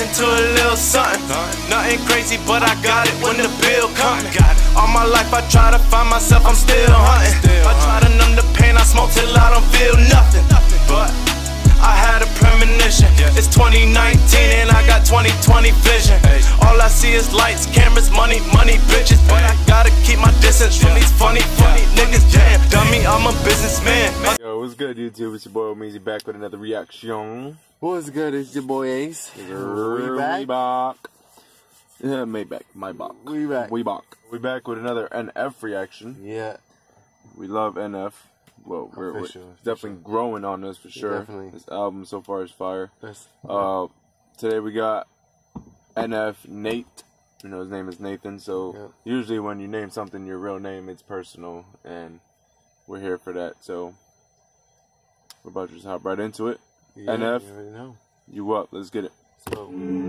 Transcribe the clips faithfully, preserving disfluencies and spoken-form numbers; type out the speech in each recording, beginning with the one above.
into a little something. Nothing crazy, but I got it when the bill coming. All my life I try to find myself, I'm still hunting. I try to numb the pain, I smoke till I don't feel nothing. But I had a premonition. It's twenty nineteen and I got twenty twenty vision. All I see is lights, cameras, money, money, bitches. But I gotta keep my distance from these funny, funny niggas. Damn, dummy, I'm a businessman. Yo, what's good, YouTube? It's your boy Omeezy back with another reaction. What's good? It's your boy Ace. We back. back. Yeah, Maybach, my back. We back. We back. We back with another N F reaction. Yeah. We love N F. Well, we're, we're sure, definitely sure. growing on this for sure. Definitely. This album so far is fire. That's, uh, today we got N F Nate. You know, his name is Nathan. So yeah. usually when you name something your real name, it's personal, and we're here for that. So we're about to just hop right into it. Yeah, N F, you already know. You up? Let's get it. So,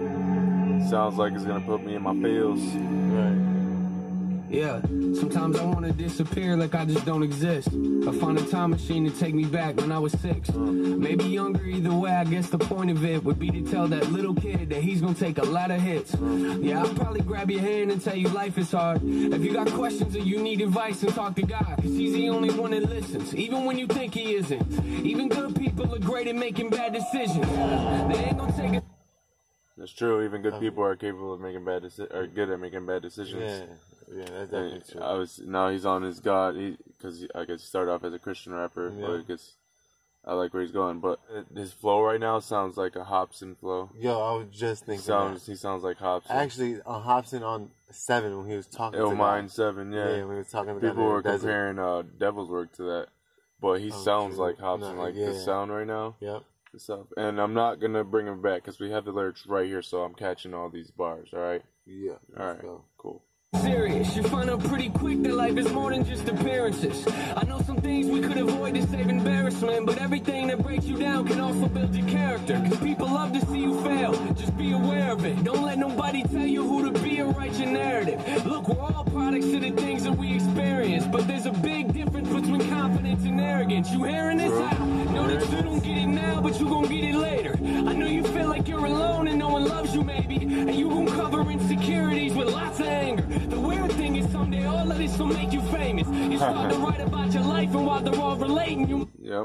sounds like it's gonna put me in my feels. Right. Yeah, sometimes I wanna disappear like I just don't exist. I find a time machine to take me back when I was six. Maybe younger, either way, I guess the point of it would be to tell that little kid that he's gonna take a lot of hits. Yeah, I'll probably grab your hand and tell you life is hard. If you got questions or you need advice, then talk to God, cause he's the only one that listens, even when you think he isn't. Even good people are great at making bad decisions. They ain't gonna take it. That's true. Even good people are capable of making bad deci- are good at making bad decisions. Yeah, yeah, that's definitely true. I was now he's on his God, he because I guess he started off as a Christian rapper, yeah. but I guess I like where he's going. But his flow right now sounds like a Hopsin flow. Yo, I was just thinking. He sounds that. he sounds like Hopsin. Actually, on Hopsin on seven when he was talking. Oh, to mine God. seven, yeah. Yeah, when he was talking to people God were in the comparing uh, Devil's Work to that, but he oh, sounds true. like Hopsin, no, like yeah. the sound right now. Yep. Stuff. And I'm not gonna bring him back because we have the lyrics right here, so I'm catching all these bars. All right. Yeah. All right. Go. Cool. Serious, you find out pretty quick that life is more than just appearances. I know some things we could avoid to save embarrassment, but everything that breaks you down can also build your character. Cause people love to see you fail, just be aware of it. Don't let nobody tell you who to be or write your narrative. Look, we're all products of the things that we experience, but there's a big difference between confidence and arrogance. You hearing this out? Know that you don't get it now, but you gon' get it later. I know you feel like you're alone and no one loves you maybe, and you gon' cover insecurities with lots of anger. The weird thing is someday all of this will make you famous. You start to write about your life and while they're all relating you. Yep.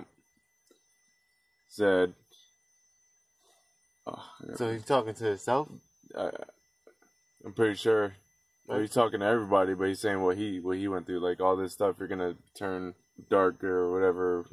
Said. Oh, yeah. So he's talking to himself? I, I'm pretty sure. Well, he's talking to everybody, but he's saying what he what he went through. Like all this stuff, you're gonna turn darker or whatever.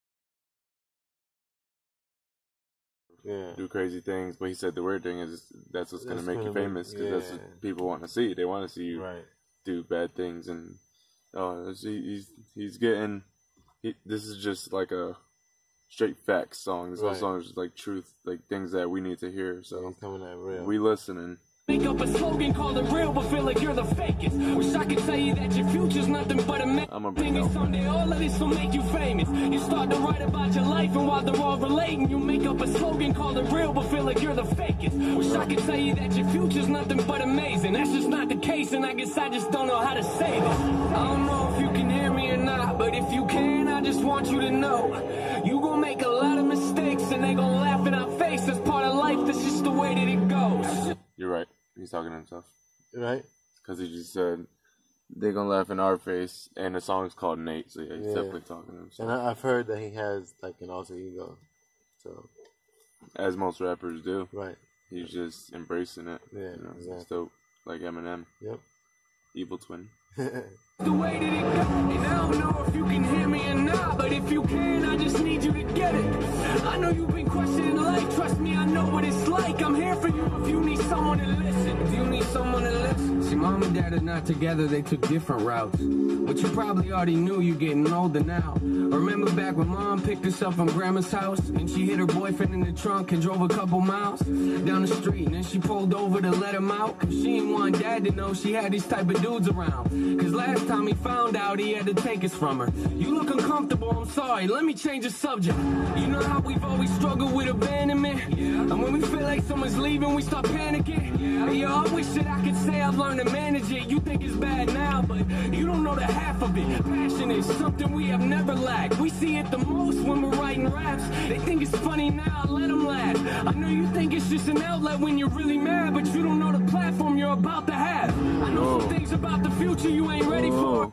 Yeah. Do crazy things, but he said the weird thing is that's what's That's gonna make gonna you famous because yeah. that's what people want to see. They want to see you Right. do bad things, and oh, he, he's he's getting. He, this is just like a straight facts song. This whole Right. song is just like truth, like things that we need to hear. So He's coming at real. we listening. Make up a slogan, call it real, but feel like you're the fakest. Wish I could tell you that your future's nothing but a man. I'm a Thing is big someday all of this will make you famous. You start to write about your life and while they're all relating, you make up a slogan, call it real, but feel like you're the fakest. Wish I could tell you that your future's nothing but amazing. That's just not the case, and I guess I just don't know how to say this. I don't know if you can hear me or not, but if you can, I just want you to know you gon' make a lot of mistakes and they gon' laugh in our face. That's part of life, that's just the way that it goes. You're right. He's talking to himself. Right? Because he just said, they're going to laugh in our face, and the song's called Nate, so yeah, he's Yeah. definitely talking to himself. And I, I've heard that he has like an alter ego. So. As most rappers do. Right. He's just embracing it. Yeah, You know, exactly. It's dope. Like Eminem. Yep. Evil Twin. The way that it goes, and I don't know if you can hear me or not, but if you can, I just need you to get it. I know you've been questioning life, trust me, I know what it's like. I'm here for you if you need someone to listen. If you need someone to listen. See, mom and dad are not together, they took different routes. But you probably already knew you're getting older now. Remember back when mom picked us up from grandma's house, and she hit her boyfriend in the trunk and drove a couple miles down the street, and then she pulled over to let him out, cause she didn't want dad to know she had these type of dudes around. Cause last time he found out, he had to take us from her. You look uncomfortable, I'm sorry, let me change the subject. You know how we've always struggled with abandonment? Yeah. And when we feel like someone's leaving, we start panicking. Yeah. And yo, I wish that I could say I've learned to manage it. You think it's bad now, but you don't know the half of it. Passion is something we have never lacked. We see it the most when we're writing raps. They think it's funny now, let them laugh. I know you think it's just an outlet when you're really mad, but you don't know the platform you're about to have. I know some things about the future you ain't ready for.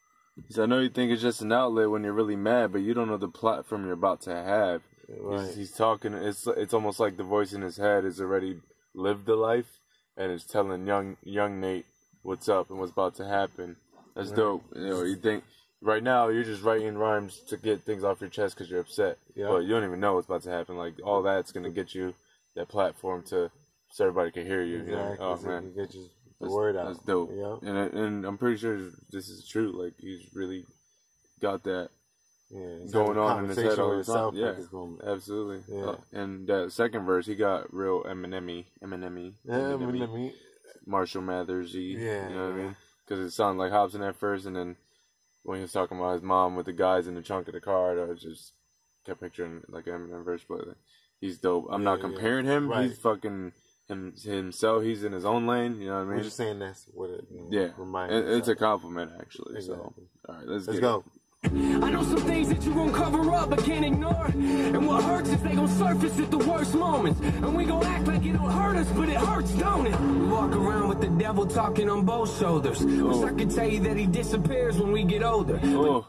He said, I know you think it's just an outlet when you're really mad, but you don't know the platform you're about to have. Right. He's, he's talking, it's it's almost like the voice in his head has already lived the life, and it's telling young young Nate what's up and what's about to happen. That's right. Dope. You know, you think, right now, you're just writing rhymes to get things off your chest because you're upset. Yep. But you don't even know what's about to happen. Like, all that's going to get you that platform to, so everybody can hear you. Exactly. You know? Oh, so man. You get you the that's, word out. That's dope. Yep. And and I'm pretty sure this is true. Like, he's really got that yeah, going on in his head all the time. Yeah, absolutely. Yeah. Uh, and that second verse, he got real Eminem-y. Eminem-y. Yeah, Eminem-y. Marshall Mathers-y. Yeah. You know what I mean? Because it sounded like Hobson at first, and then when he was talking about his mom with the guys in the trunk of the car, I just kept picturing like Eminem verse. But he's dope. I'm yeah, not comparing yeah. him. Right. He's fucking him, himself. He's in his own lane. You know what I mean? We're just saying that's what it yeah. reminds it, It's a compliment, actually. Exactly. So, all right, let's, let's get go. It. I know some things that you gon' cover up but can't ignore. And what hurts is they gon' surface at the worst moments. And we gon' act like it don't hurt us, but it hurts, don't it? We walk around with the devil talking on both shoulders. Oh. Wish I could tell you that he disappears when we get older. Oh.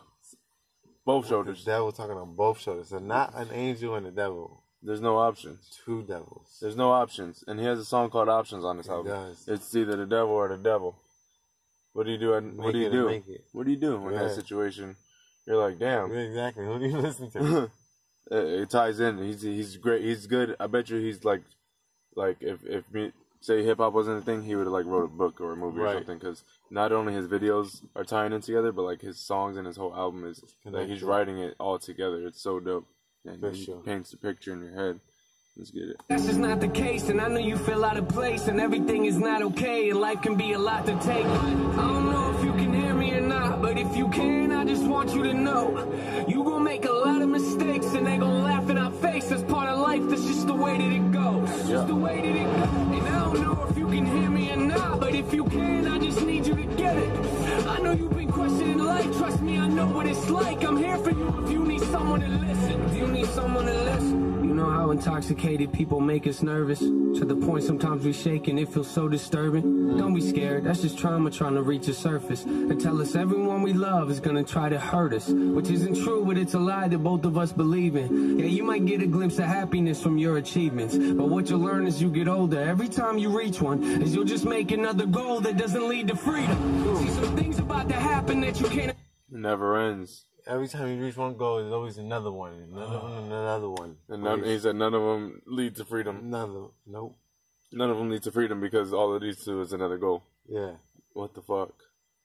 Both shoulders. The devil talking on both shoulders. So not an angel and a devil. There's no options. Two devils. There's no options. And he has a song called Options on his he album. Does. It's either the devil or the devil. What do you do? Make what do you do? What do you do in yeah. that situation? You're like, damn. Exactly. Who do you listen to? It ties in. He's he's great. He's good. I bet you he's like, like if if me, say hip hop wasn't a thing, he would have like wrote a book or a movie right. or something. Because not only his videos are tying in together, but like his songs and his whole album is like he's writing it all together. It's so dope. And he sure. paints the picture in your head. Let's get it. That's just not the case, and I know you feel out of place, and everything is not okay, and life can be a lot to take. I don't know if you can hear me or not, but if you can, I just want you to know you gon' make a lot of mistakes, and they gon' laugh in our face. That's part of life. That's just the way that it goes. That's yeah. just the way that it goes. And I don't know if you can hear me or not, but if you can, I just need you to get it. I know you've been questioning life. Trust me, I know what it's like. I'm here for you if you need someone to listen. If you need someone to listen. You know how intoxicated people make us nervous, to the point sometimes we shake and it feels so disturbing. Don't be scared, that's just trauma trying to reach the surface. They tell us everyone we love is gonna try to hurt us, which isn't true, but it's a lie that both of us believe in. Yeah, you might get a glimpse of happiness from your achievements, but what you'll learn as you get older, every time you reach one, is you'll just make another goal that doesn't lead to freedom. See, some things about to happen that you can't. It never ends. Every time you reach one goal, there's always another one, another one, and another one. And none, he said none of them lead to freedom. None of them, nope. None of them lead to freedom because all it leads to is another goal. Yeah. What the fuck?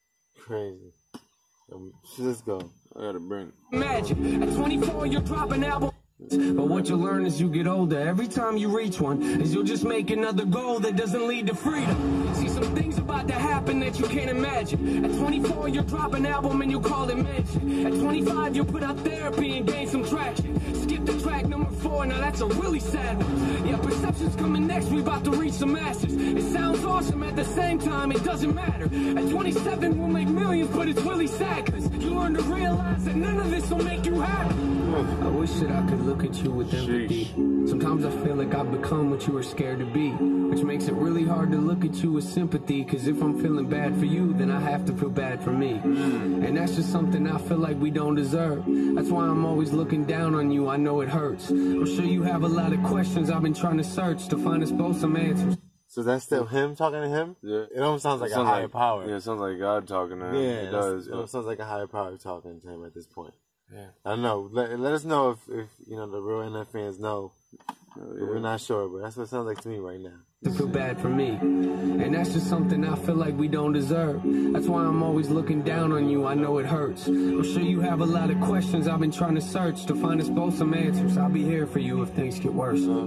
Crazy. Um, let's go. I gotta bring. Imagine at twenty-four you're dropping album. But what you'll learn as you get older, every time you reach one, is you'll just make another goal that doesn't lead to freedom. See, some things about to happen that you can't imagine. At twenty-four, you'll drop an album and you'll call it mention. At twenty-five, you'll put out therapy and gain some traction. Skip the track number four, now that's a really sad one. Yeah, perception's coming next, we about to reach some masses. It sounds awesome, at the same time, it doesn't matter. At twenty-seven, we'll make millions, but it's really sad, cause you learn to realize that none of this will make you happy. I wish that I could look at you with empathy. Sometimes I feel like I've become what you were scared to be, which makes it really hard to look at you with sympathy, cause if I'm feeling bad for you, then I have to feel bad for me. And that's just something I feel like we don't deserve. That's why I'm always looking down on you, I know it hurts. I'm sure you have a lot of questions I've been trying to search to find us both some answers. So that's still him talking to him? Yeah. It almost sounds like it sounds a higher like, power. Yeah, it sounds like God talking to him. Yeah, it does. It almost sounds like a higher power talking to him at this point. Yeah. I don't know. Let, let us know if, if, you know, the real N F fans know. Oh, yeah. We're not sure, but that's what it sounds like to me right now. To feel bad for me. And that's just something I feel like we don't deserve. That's why I'm always looking down on you, I know it hurts. I'm sure you have a lot of questions I've been trying to search to find us both some answers. I'll be here for you if things get worse. Uh,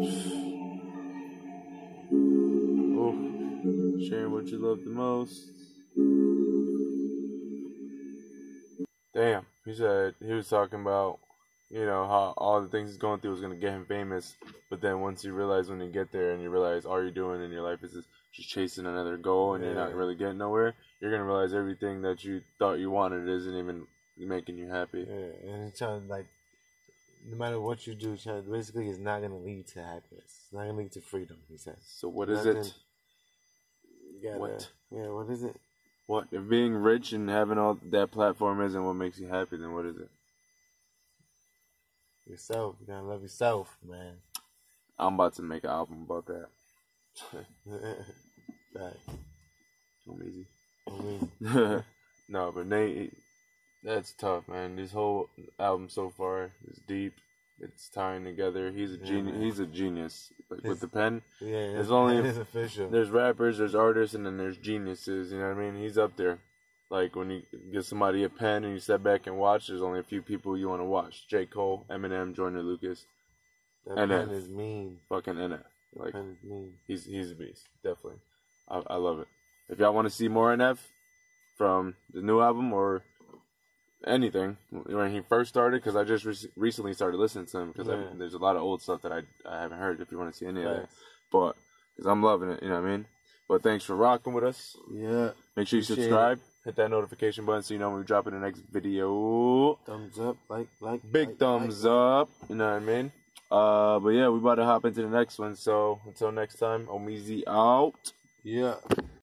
oh, sharing what you love the most. Damn, he said he was talking about you know, how all the things he's going through was going to get him famous. But then once you realize when you get there and you realize all you're doing in your life is just chasing another goal and yeah. you're not really getting nowhere, you're going to realize everything that you thought you wanted isn't even making you happy. Yeah, and it's trying to, like, no matter what you do, basically it's not going to lead to happiness. It's not going to lead to freedom, he says. So what is Nothing, it? You gotta, what? Yeah, what is it? What? If being rich and having all that platform isn't what makes you happy, then what is it? Yourself. You gotta love yourself, man. I'm about to make an album about that. Right. I'm easy. I'm easy. No, but Nate, that's tough, man. This whole album so far is deep. It's tying together. He's a genius. Yeah, he's a genius. Like his, with the pen. Yeah, there's only is official. There's rappers, there's artists, and then there's geniuses. You know what I mean? He's up there. Like when you give somebody a pen and you step back and watch, there's only a few people you want to watch: J. Cole, Eminem, Joyner Lucas. That N F. Pen is mean. Fucking N F. Like that pen is mean. He's he's a beast. Definitely. I, I love it. If y'all want to see more N F from the new album or anything when he first started, because I just re- recently started listening to him because yeah. there's a lot of old stuff that I I haven't heard. If you want to see any of that, but because I'm loving it, you know what I mean. But thanks for rocking with us. Yeah. Make sure you Appreciate subscribe. It. Hit that notification button so you know when we drop in the next video. Thumbs up, like, like, big like, thumbs like, up. You know what I mean. Uh, but yeah, we about to hop into the next one. So until next time, Omeezy out. Yeah.